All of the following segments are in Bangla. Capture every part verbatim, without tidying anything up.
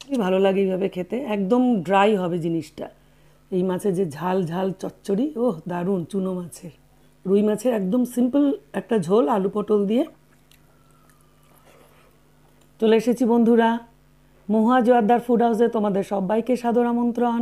ভালো লাগে এইভাবে খেতে, একদম ড্রাই হবে জিনিসটা। এই মাছের যে ঝাল ঝাল চচ্চড়ি, ওহ দারুণ। চুনো মাছের, রুই মাছের একদম সিম্পল একটা ঝোল আলু পটল দিয়ে। চলে এসেছি বন্ধুরা মহুয়া জোয়ারদার ফুড হাউসে, তোমাদের সবাইকে সাদর আমন্ত্রণ।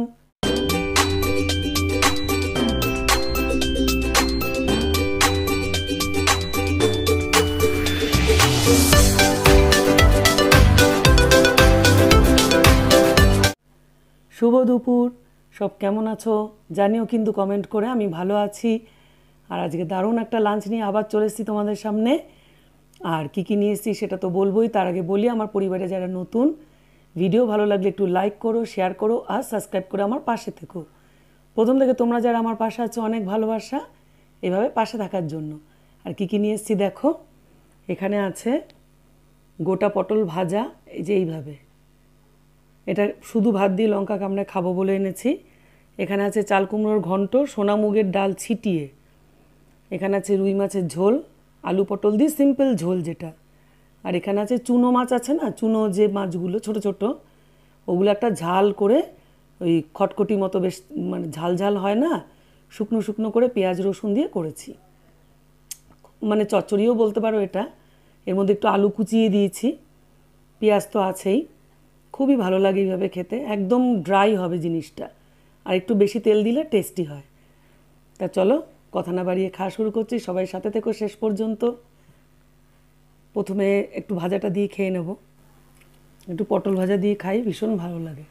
শুভ দুপুর, সব কেমন আছো জানিও কিন্তু কমেন্ট করে। আমি ভালো আছি। আর আজকে দারুণ একটা লাঞ্চ নিয়ে আবার চলে এসেছি তোমাদের সামনে। আর কী কী নিয়ে এসেছি সেটা তো বলবোই, তার আগে বলি আমার পরিবারে যারা নতুন, ভিডিও ভালো লাগলে একটু লাইক করো, শেয়ার করো আর সাবস্ক্রাইব করে আমার পাশে থেকো। প্রথম থেকে তোমরা যারা আমার পাশে আছো অনেক ভালোবাসা এভাবে পাশে থাকার জন্য। আর কী কী নিয়ে এসেছি দেখো, এখানে আছে গোটা পটল ভাজা, এই যে এইভাবে, এটা শুধু ভাত দিয়ে লঙ্কা কামড়ে খাবো বলে এনেছি। এখানে আছে চাল কুমড়োর ঘন্ট, সোনা মুগের ডাল ছিটিয়ে। এখানে আছে রুই মাছের ঝোল, আলু পটল দিয়ে সিম্পল ঝোল যেটা। আর এখানে আছে চুনো মাছ, আছে না চুনো যে মাছগুলো ছোট ছোট, ওগুলো একটা ঝাল করে, ওই খটখটি মতো বেশ মানে ঝাল ঝাল হয় না, শুকনো শুকনো করে পেঁয়াজ রসুন দিয়ে করেছি। মানে চচ্চড়িও বলতে পারো এটা। এর মধ্যে একটু আলু কুচিয়ে দিয়েছি, পেঁয়াজ তো আছেই। খুবই ভালো লাগে এইভাবে খেতে, একদম ড্রাই হবে জিনিসটা, আর একটু বেশি তেল দিলে টেস্টি হয়। তা চলো কথা না বাড়িয়ে খাওয়া শুরু করছি। সবাই সাথে থেকো শেষ পর্যন্ত। প্রথমে একটু ভাজাটা দিয়ে খেয়ে নেব, একটু পটল ভাজা দিয়ে খাই, ভীষণ ভালো লাগে।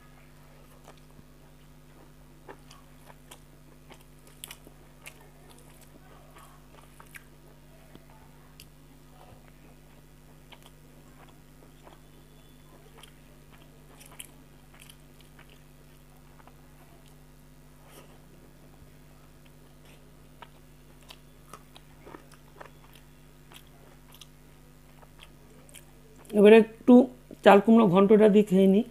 এবারে একটু চাল কুমড়ো ঘন্টটা দিয়ে খেয়ে নিই।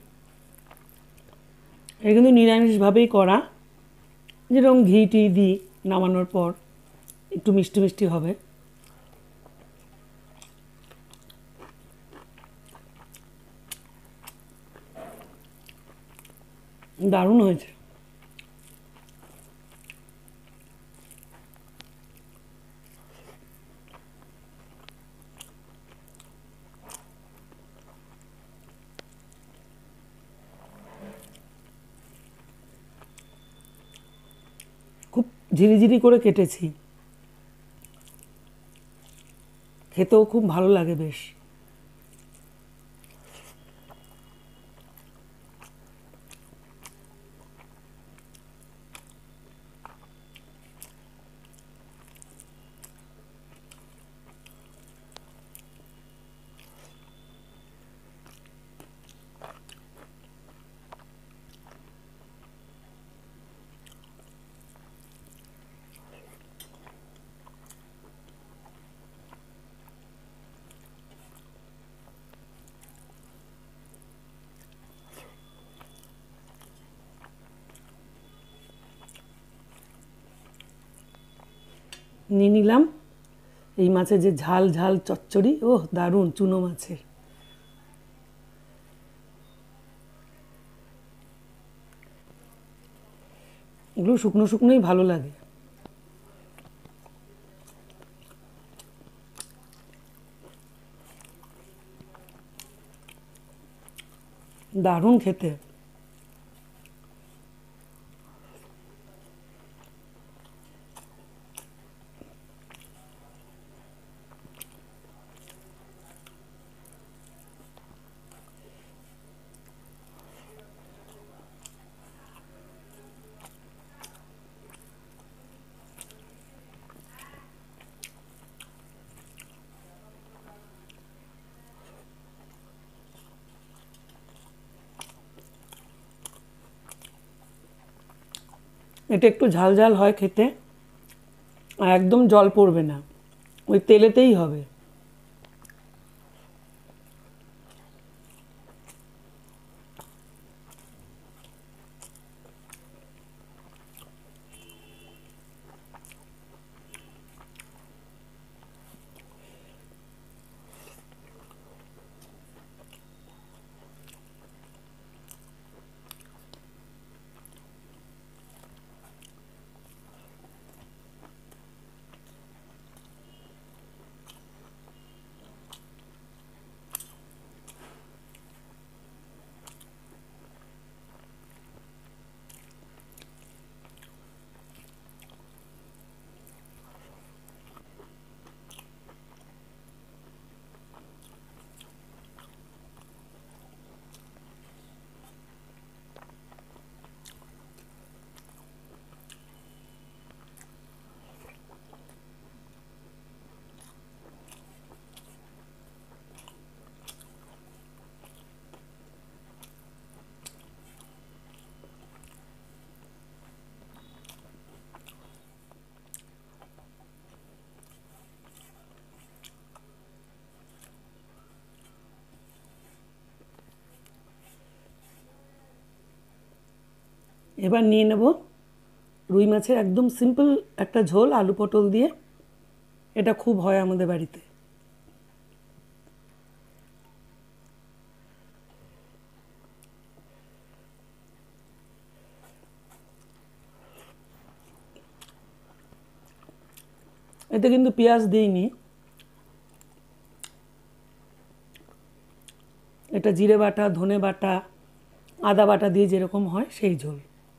এটা কিন্তু নিরামিষভাবেই করা, যেরকম ঘি টি দিই নামানোর পর, একটু মিষ্টি মিষ্টি হবে, দারুণ হয়েছে। খুব ঝিরিঝিরি করে কেটেছি, খেতেও খুব ভালো লাগে বেশ। নিয়ে নিলাম এই মাছের যে ঝাল ঝাল চচ্চড়ি, ওহ দারুণ। চুনো মাছের, এগুলো শুকনো শুকনোই ভালো লাগে, দারুণ খেতে। এটা একটু ঝাল ঝাল হয় খেতে, আর একদম জল পড়বে না, ওই তেলেতেই হবে। এবার নিয়ে নেব রুই মাছের একদম সিম্পল একটা ঝোল আলু পটল দিয়ে। এটা খুব হয় আমাদের বাড়িতে। এতে কিন্তু পেঁয়াজ দিইনি, এটা জিরে বাটা, ধনে বাটা, আদা বাটা দিয়ে যেরকম হয় সেই ঝোল।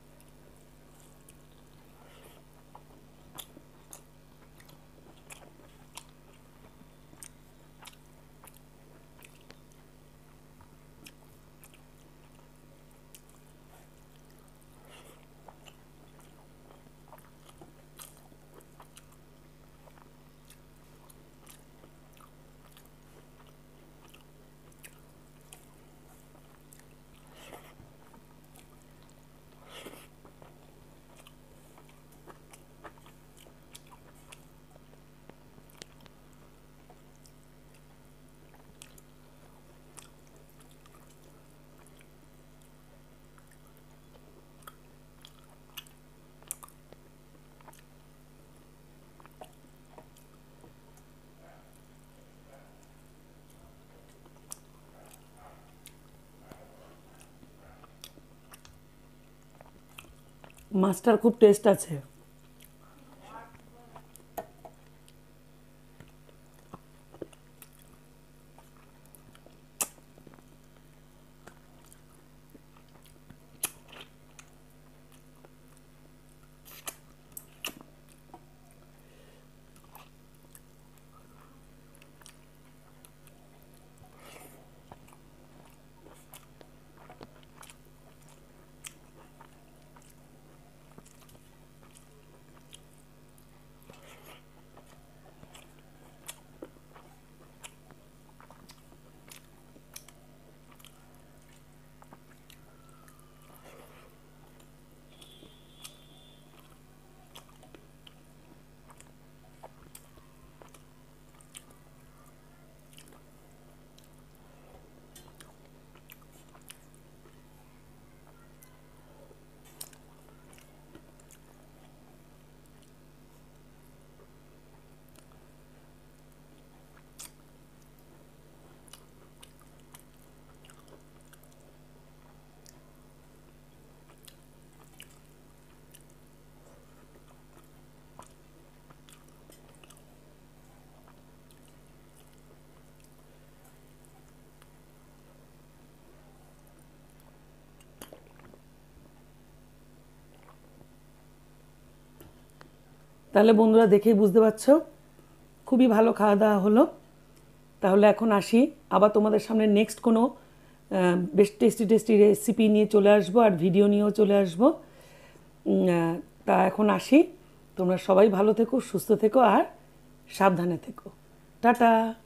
মাছটার খুব টেস্ট আছে। তাহলে বন্ধুরা দেখেই বুঝতে পারছো খুবই ভালো খাওয়া দাওয়া হলো। তাহলে এখন আসি, আবার তোমাদের সামনে নেক্সট কোনো বেশ টেস্টি টেস্টি রেসিপি নিয়ে চলে আসবো আর ভিডিও নিয়েও চলে আসবো। তা এখন আসি, তোমরা সবাই ভালো থেকো, সুস্থ থেকো আর সাবধানে থেকো। টাটা।